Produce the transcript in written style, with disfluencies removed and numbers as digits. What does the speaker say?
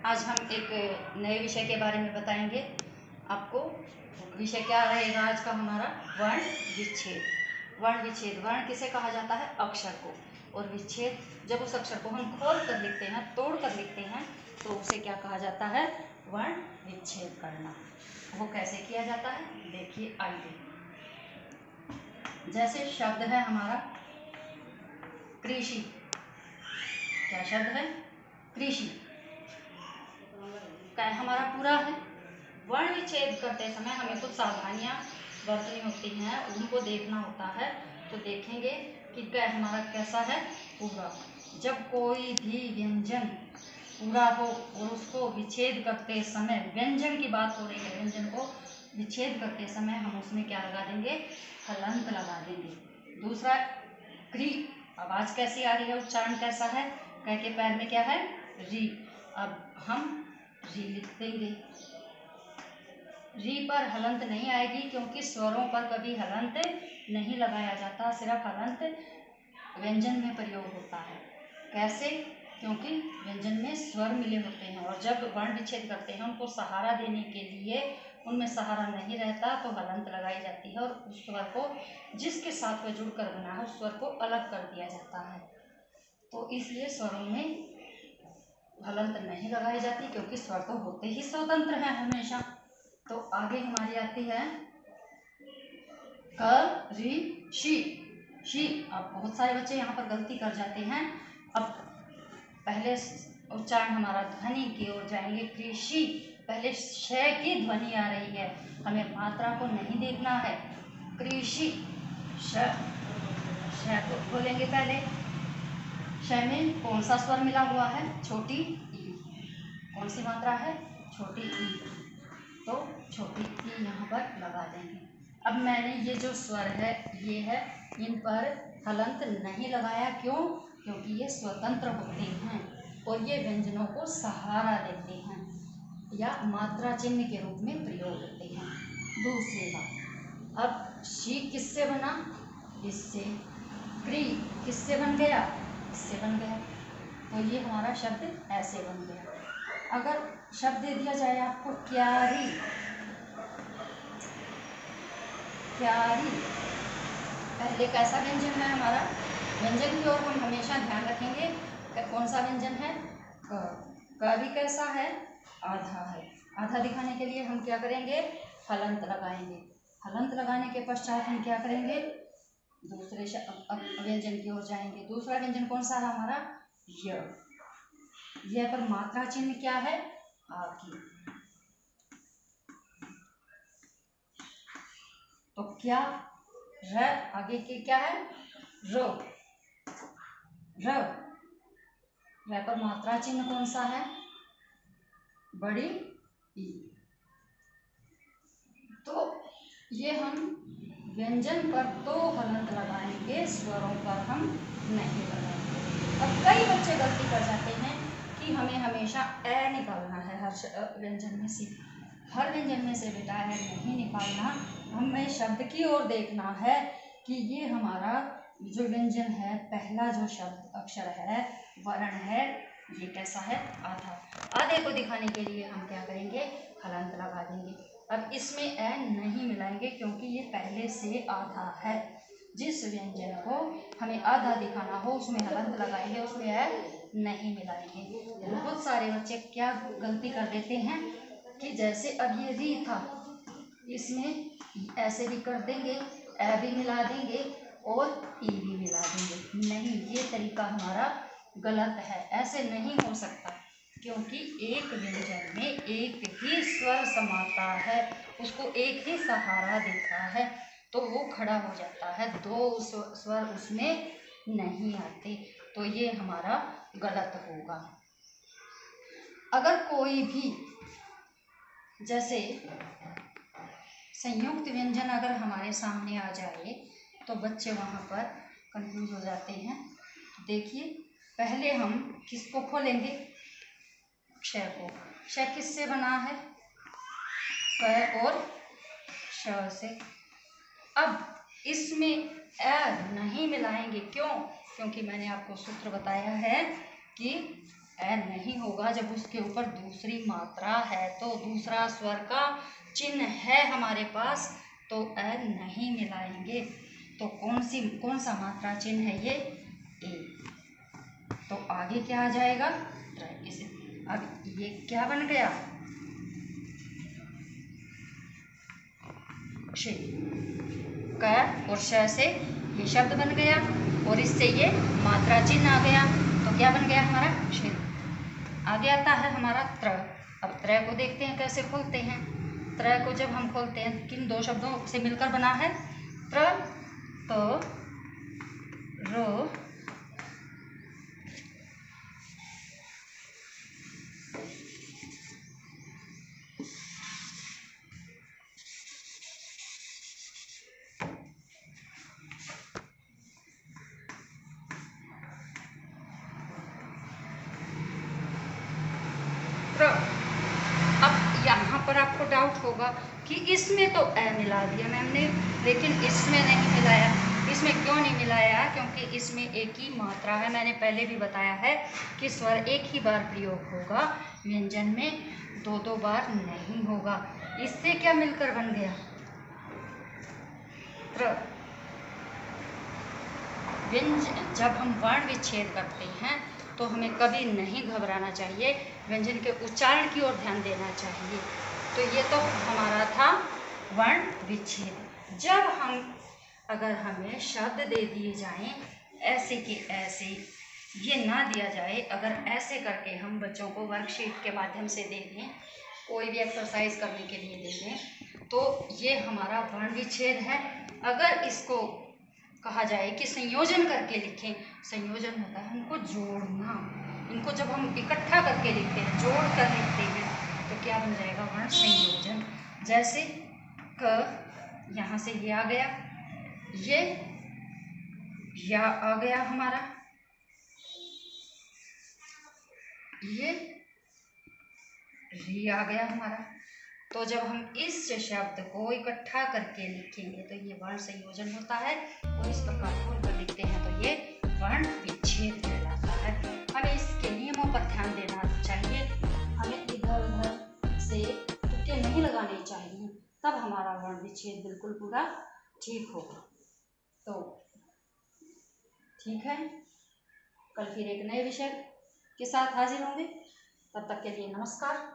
आज हम एक नए विषय के बारे में बताएंगे आपको। विषय क्या रहेगा आज का हमारा? वर्ण विच्छेद। वर्ण विच्छेद, वर्ण किसे कहा जाता है? अक्षर को। और विच्छेद, जब उस अक्षर को हम खोल कर लिखते हैं, तोड़ कर लिखते हैं, तो उसे क्या कहा जाता है? वर्ण विच्छेद करना। वो कैसे किया जाता है देखिए, आइए। जैसे शब्द है हमारा कृषि। क्या शब्द है? कृषि। क्या हमारा पूरा है? वर्ण विच्छेद करते समय हमें कुछ सावधानियां बरतनी होती हैं, उनको देखना होता है। तो देखेंगे कि क्या हमारा कैसा है? पूरा। जब कोई भी व्यंजन पूरा हो और उसको विच्छेद करते समय, व्यंजन की बात हो रही है, व्यंजन को विच्छेद करते समय हम उसमें क्या लगा देंगे? हलंत लगा देंगे। दूसरा, क्री। आवाज कैसी आ रही है? उच्चारण कैसा है? क के पैर में क्या है? री। अब हम री लिख देंगे। री पर हलंत नहीं आएगी, क्योंकि स्वरों पर कभी हलंत नहीं लगाया जाता, सिर्फ हलंत व्यंजन में प्रयोग होता है। कैसे? क्योंकि व्यंजन में स्वर मिले होते हैं, और जब वर्ण विच्छेद करते हैं उनको सहारा देने के लिए उनमें सहारा नहीं रहता, तो हलंत लगाई जाती है, और उस स्वर को जिसके साथ वह जुड़कर बना है उस स्वर को अलग कर दिया जाता है। तो इसलिए स्वरों में हलंत नहीं लगाई जाती, क्योंकि स्वर तो होते ही स्वतंत्र हैं हमेशा। तो आगे हमारी आती है क री शी। शी। अब बहुत सारे बच्चे यहाँ पर गलती कर जाते हैं। अब पहले उच्चारण हमारा ध्वनि की ओर जाएंगे। कृषि, पहले श की ध्वनि आ रही है, हमें मात्रा को नहीं देखना है। कृषि, श को बोलेंगे पहले। श में कौन सा स्वर मिला हुआ है? छोटी ई। कौन सी मात्रा है? छोटी ई। तो छोटी ई यहाँ पर लगा देंगे। अब मैंने ये जो स्वर है, ये है, इन पर हलंत नहीं लगाया। क्यों? क्योंकि ये स्वतंत्र होते हैं और ये व्यंजनों को सहारा देते हैं या मात्रा चिन्ह के रूप में प्रयोग होते हैं। दूसरी बात, अब शी किससे बना? इससे। क्री किससे बन गया? इससे बन गया। तो ये हमारा शब्द ऐसे बन गया। अगर शब्द दे दिया जाए आपको क्यारी। क्यारी, पहले कैसा व्यंजन है हमारा? व्यंजन की ओर हम हमेशा ध्यान रखेंगे। कौन सा व्यंजन है? क भी कैसा है? आधा है। आधा दिखाने के लिए हम क्या करेंगे? हलंत लगाएंगे। हलंत लगाने के पश्चात हम क्या करेंगे? दूसरे व्यंजन की ओर जाएंगे। दूसरा व्यंजन कौन सा है हमारा? य। यह पर मात्रा चिन्ह क्या है? आ की। तो क्या? र। आगे के क्या है? रो। र। र पर मात्रा चिन्ह कौन सा है? बड़ी ई। तो ये हम व्यंजन पर तो हलंत लगाएंगे, स्वरों पर हम नहीं लगाएंगे। अब कई बच्चे गलती कर जाते हैं कि हमें हमेशा ए निकालना है हर व्यंजन में से। हर व्यंजन में से बेटा ए नहीं निकालना, हमें शब्द की ओर देखना है कि ये हमारा जो व्यंजन है, पहला जो शब्द अक्षर है, वर्ण है, ये कैसा है? आधा। आधे को दिखाने के लिए हम क्या करेंगे? हलंत लगा देंगे। अब इसमें ए नहीं मिलाएंगे, क्योंकि ये पहले से आधा है। जिस व्यंजन को हमें आधा दिखाना हो उसमें हलंत लगाएंगे, उसमें ए नहीं मिलाएंगे। बहुत सारे बच्चे क्या गलती कर देते हैं कि जैसे अब ये री था, इसमें ऐसे भी कर देंगे, ए भी मिला देंगे और ई भी मिला देंगे। नहीं, ये तरीका हमारा गलत है। ऐसे नहीं हो सकता, क्योंकि एक व्यंजन में एक ही स्वर समाता है, उसको एक ही सहारा देता है, तो वो खड़ा हो जाता है। दो स्वर उसमें नहीं आते, तो ये हमारा गलत होगा। अगर कोई भी जैसे संयुक्त व्यंजन अगर हमारे सामने आ जाए, तो बच्चे वहाँ पर कंफ्यूज हो जाते हैं। देखिए, पहले हम किसको खोलेंगे? क्ष को। क्ष किससे बना है? क और श से। अब इसमें ए नहीं मिलाएंगे। क्यों? क्योंकि मैंने आपको सूत्र बताया है कि ए नहीं होगा जब उसके ऊपर दूसरी मात्रा है। तो दूसरा स्वर का चिन्ह है हमारे पास, तो ए नहीं मिलाएंगे। तो कौन सा मात्रा चिन्ह है ये? ए। तो आगे क्या आ जाएगा? इसे अब ये क्या बन गया? श। क और श से ये शब्द बन गया और इससे ये मात्रा चिन्ह आ गया। तो क्या बन गया हमारा? श। आगे आता है हमारा त्र। अब त्र को देखते हैं कैसे खोलते हैं। त्र को जब हम खोलते हैं किन दो शब्दों से मिलकर बना है? त्र, तो, रो, त्र। अब यहाँ पर आपको डाउट होगा कि इसमें तो ए मिला दिया मैम ने, लेकिन इसमें नहीं मिलाया। इसमें क्यों नहीं मिलाया? क्योंकि इसमें एक ही मात्रा है। मैंने पहले भी बताया है कि स्वर एक ही बार प्रयोग होगा, व्यंजन में दो दो बार नहीं होगा। इससे क्या मिलकर बन गया? त्र। व्यंजन जब हम वर्ण विच्छेद करते हैं तो हमें कभी नहीं घबराना चाहिए, व्यंजन के उच्चारण की ओर ध्यान देना चाहिए। तो ये तो हमारा था वर्ण विच्छेद। जब अगर हमें शब्द दे दिए जाएं ऐसे कि ऐसे, ये ना दिया जाए, अगर ऐसे करके हम बच्चों को वर्कशीट के माध्यम से दे दें, कोई भी एक्सरसाइज करने के लिए दे दें, तो ये हमारा वर्ण विच्छेद है। अगर इसको कहा जाए कि संयोजन करके लिखें, संयोजन होता है हमको जोड़ना। इनको जब हम इकट्ठा करके लिखते हैं, जोड़ कर लिखते हैं, तो क्या बन जाएगा? वर्ण संयोजन। जैसे क, यहाँ से ये आ गया, ये या आ गया हमारा, ये री आ गया हमारा। तो जब हम इस शब्द को इकट्ठा करके लिखेंगे तो ये वर्ण संयोजन होता है, और इस प्रकार खोलकर लिखते हैं तो ये वर्ण विच्छेद कहलाता है। हमें इसके नियमों पर ध्यान देना चाहिए, हमें इधर उधर से तुक्के नहीं लगाने चाहिए, तब हमारा वर्ण विच्छेद बिल्कुल पूरा ठीक होगा। तो ठीक है, कल फिर एक नए विषय के साथ हाजिर होंगे। तब तक के लिए नमस्कार।